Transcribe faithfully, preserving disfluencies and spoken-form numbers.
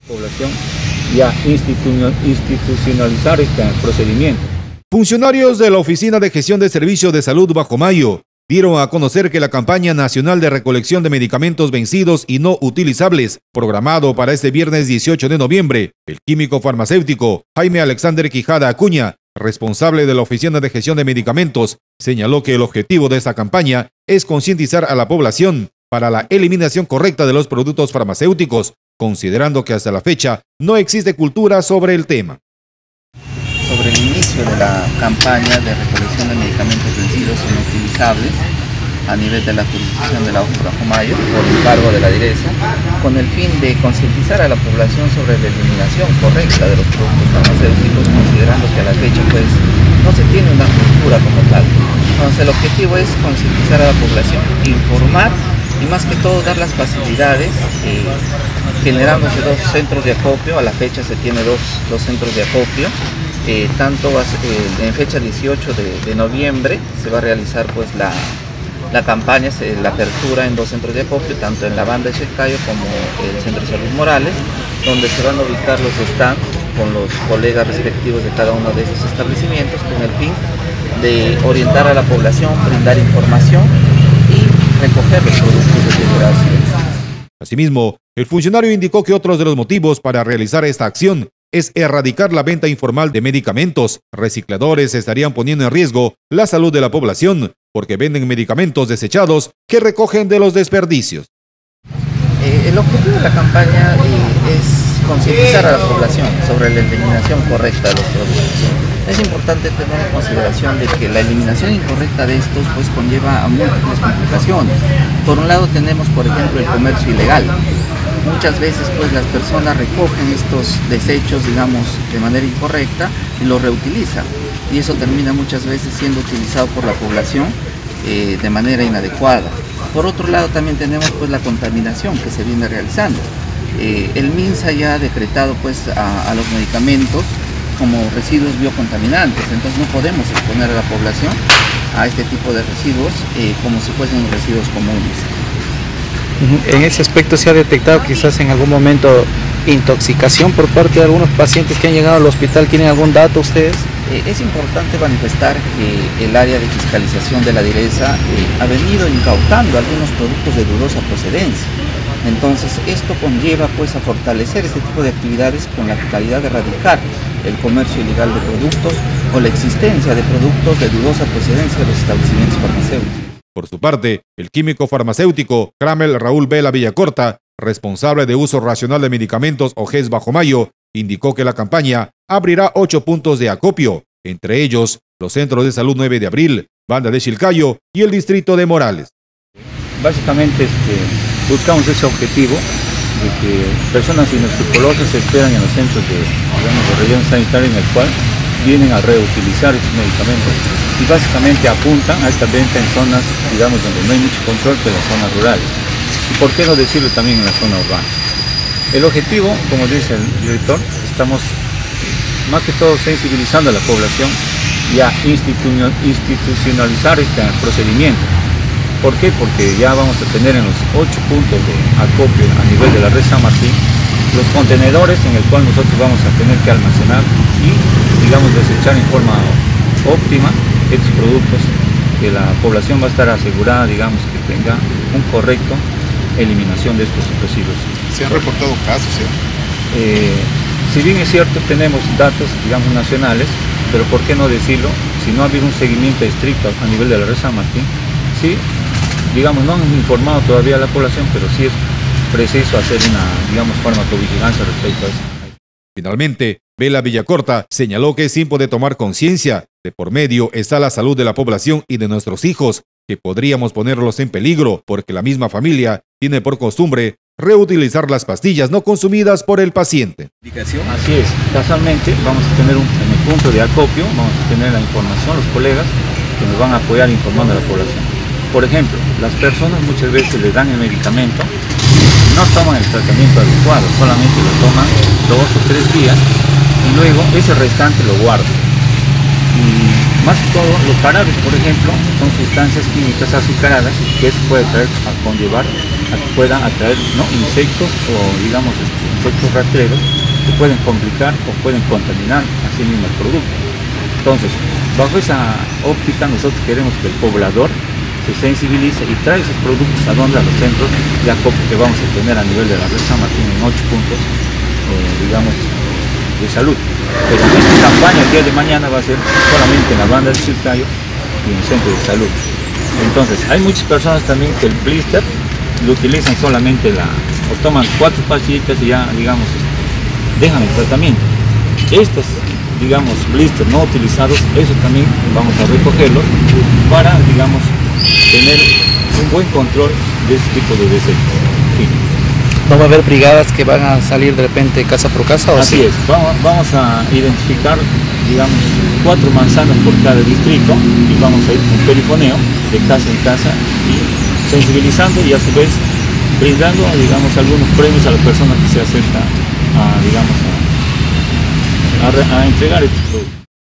Población y a institucionalizar este procedimiento. Funcionarios de la Oficina de Gestión de Servicios de Salud Bajo Mayo dieron a conocer que la campaña nacional de recolección de medicamentos vencidos y no utilizables, programado para este viernes dieciocho de noviembre, el químico farmacéutico Jaime Alexander Quijada Acuña, responsable de la Oficina de Gestión de Medicamentos, señaló que el objetivo de esta campaña es concientizar a la población para la eliminación correcta de los productos farmacéuticos, considerando que hasta la fecha no existe cultura sobre el tema. Sobre el inicio de la campaña de recolección de medicamentos vencidos y no utilizables a nivel de la jurisdicción de la O F P Bajo Mayo, por encargo de la DIRESA, con el fin de concientizar a la población sobre la eliminación correcta de los productos farmacéuticos, considerando que a la fecha pues no se tiene una cultura como tal. Entonces el objetivo es concientizar a la población, informar y más que todo dar las facilidades, eh, generándose dos centros de acopio. A la fecha se tiene dos, dos centros de acopio. Eh, tanto va a ser, eh, en fecha dieciocho de noviembre se va a realizar pues la, la campaña, se, la apertura en dos centros de acopio, tanto en la banda de Chilcayo como el Centro de Salud Morales, donde se van a ubicar los stands con los colegas respectivos de cada uno de esos establecimientos, con el fin de orientar a la población, brindar información y recoger los productos deteriorados. Asimismo, el funcionario indicó que otros de los motivos para realizar esta acción es erradicar la venta informal de medicamentos. Recicladores estarían poniendo en riesgo la salud de la población porque venden medicamentos desechados que recogen de los desperdicios. Eh, el objetivo de la campaña eh, es concientizar a la población sobre la eliminación correcta de los productos. Es importante tener en consideración de que la eliminación incorrecta de estos pues conlleva a múltiples complicaciones. Por un lado tenemos, por ejemplo, el comercio ilegal. Muchas veces pues las personas recogen estos desechos, digamos, de manera incorrecta y los reutilizan. Y eso termina muchas veces siendo utilizado por la población eh, de manera inadecuada. Por otro lado también tenemos pues la contaminación que se viene realizando. Eh, el MINSA ya ha decretado pues a, a los medicamentos como residuos biocontaminantes, entonces no podemos exponer a la población a este tipo de residuos eh, como si fuesen residuos comunes. En ese aspecto se ha detectado quizás en algún momento intoxicación por parte de algunos pacientes que han llegado al hospital. ¿Tienen algún dato ustedes? Eh, es importante manifestar que el área de fiscalización de la DIRESA eh, ha venido incautando algunos productos de dudosa procedencia. Entonces esto conlleva pues a fortalecer este tipo de actividades con la finalidad de erradicar el comercio ilegal de productos o la existencia de productos de dudosa procedencia de los establecimientos farmacéuticos. Por su parte, el químico farmacéutico Cramel Raúl Vela Villacorta, responsable de uso racional de medicamentos O G E S Bajo Mayo, indicó que la campaña abrirá ocho puntos de acopio, entre ellos los centros de salud nueve de abril, Banda de Chilcayo y el distrito de Morales. Básicamente este, buscamos ese objetivo de que personas inescrupulosas se esperan en los centros de, digamos, de relleno sanitario en el cual vienen a reutilizar estos medicamentos y básicamente apuntan a esta venta en zonas, digamos, donde no hay mucho control, que en las zonas rurales. Y por qué no decirlo también en la zona urbana. El objetivo, como dice el director, estamos más que todo sensibilizando a la población y a institucionalizar este procedimiento. ¿Por qué? Porque ya vamos a tener en los ocho puntos de acopio a nivel de la red San Martín los contenedores en el cual nosotros vamos a tener que almacenar y, digamos, desechar en forma óptima estos productos, que la población va a estar asegurada, digamos, que tenga un correcto eliminación de estos residuos. ¿Se han reportado casos? ¿sí? Eh, si bien es cierto, tenemos datos, digamos, nacionales, pero ¿por qué no decirlo? Si no ha habido un seguimiento estricto a nivel de la red San Martín, sí, digamos, no han informado todavía a la población, pero sí es preciso hacer una, digamos, farmacovigilancia respecto a eso. Finalmente, Vela Villacorta señaló que es tiempo de tomar conciencia. De por medio está la salud de la población y de nuestros hijos, que podríamos ponerlos en peligro porque la misma familia tiene por costumbre reutilizar las pastillas no consumidas por el paciente. Así es, casualmente vamos a tener un, en el punto de acopio, vamos a tener la información, los colegas que nos van a apoyar informando a la población. Por ejemplo, las personas muchas veces les dan el medicamento, no toman el tratamiento adecuado, solamente lo toman dos o tres días y luego ese restante lo guardan. Y más que todo, los jarabes, por ejemplo, son sustancias químicas azucaradas que eso puede traer a conllevar a que puedan atraer, ¿no?, insectos o, digamos, este, estos rastreros que pueden complicar o pueden contaminar así mismo el producto. Entonces, bajo esa óptica nosotros queremos que el poblador se sensibilice y trae esos productos a donde, a los centros de acopio que vamos a tener a nivel de la red San Martín en ocho puntos, eh, digamos, de salud. Pero esta campaña el día de mañana va a ser solamente en la banda del Chilcayo y en el centro de salud. Entonces, hay muchas personas también que el blister lo utilizan solamente la, o toman cuatro pastillitas y ya, digamos, dejan el tratamiento. Estos, digamos, blisters no utilizados, esos también vamos a recogerlos para, digamos, tener un buen control de este tipo de desechos. Sí. ¿No va a haber brigadas que van a salir de repente casa por casa? ¿O Así sí? es, vamos, vamos a identificar, digamos, cuatro manzanas por cada distrito y vamos a ir con perifoneo de casa en casa y sensibilizando y a su vez brindando, digamos, algunos premios a la persona que se acerca a, digamos, a, a, a entregar estos productos.